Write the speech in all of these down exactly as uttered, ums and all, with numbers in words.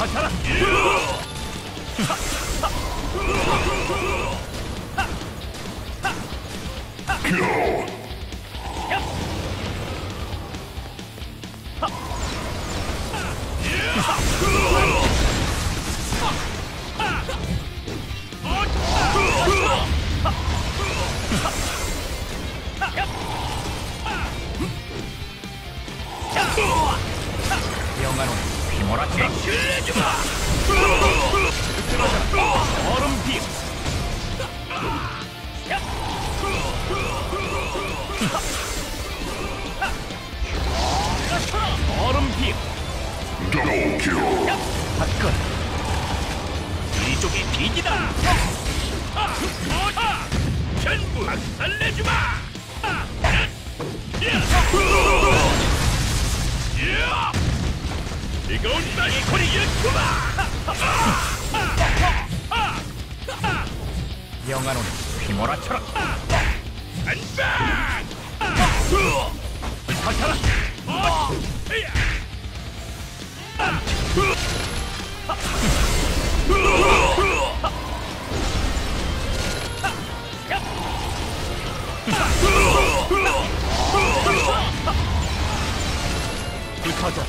가자라. 영화는 휘몰아쳐. 실례주마. 얼음 빔. 얼음 빔. 핫건. 이쪽이 비기다. 전부 박살내주마. 이건 나의 코리 유튜버. 영화노는 휘몰아쳐라. 안방. 가자라. 가자.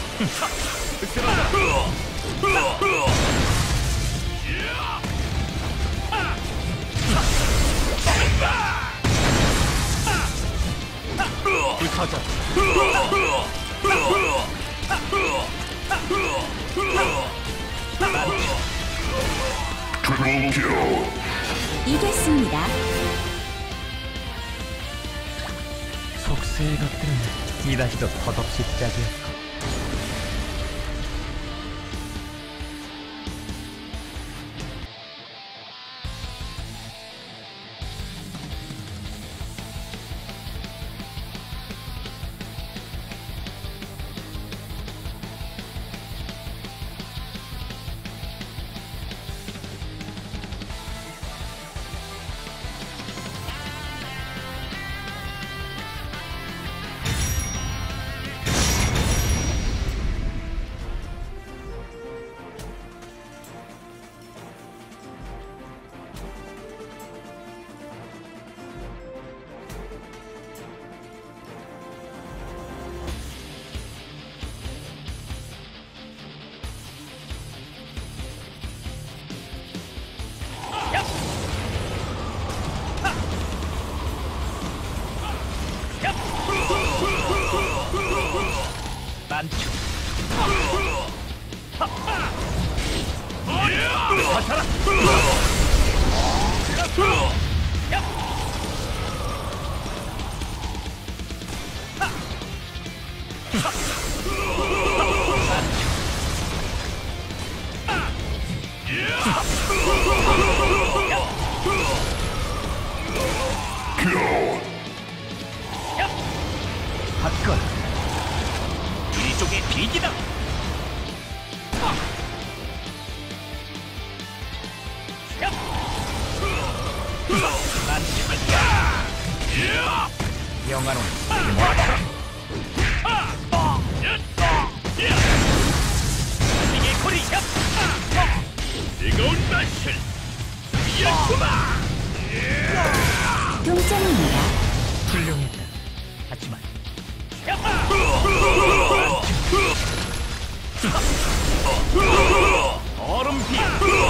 가자. 이겼습니다. 속세의 것들은 이다시도 덧없이 짝이었고 난축. 가자라. 핫건. 이쪽이 비기다. 난 죽을까. 영화는 휘몰아쳐라. 이게 코리. 뜨거운 맛을 이어주마. 동점입니다. 훌륭했다. 하지만 얼음 비.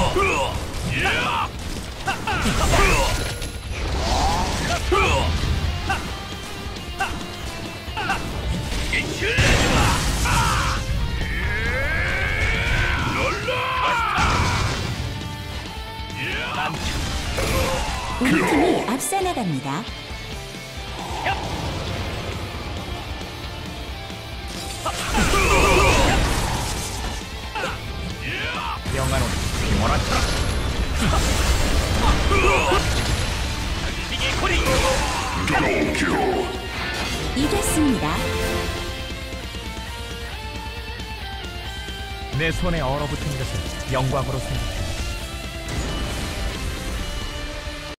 우리 팀이 앞서 나갑니다. 영화는 휘몰아쳐라. 이겼습니다. 내 손에 얼어붙은 것을 영광으로 생각해.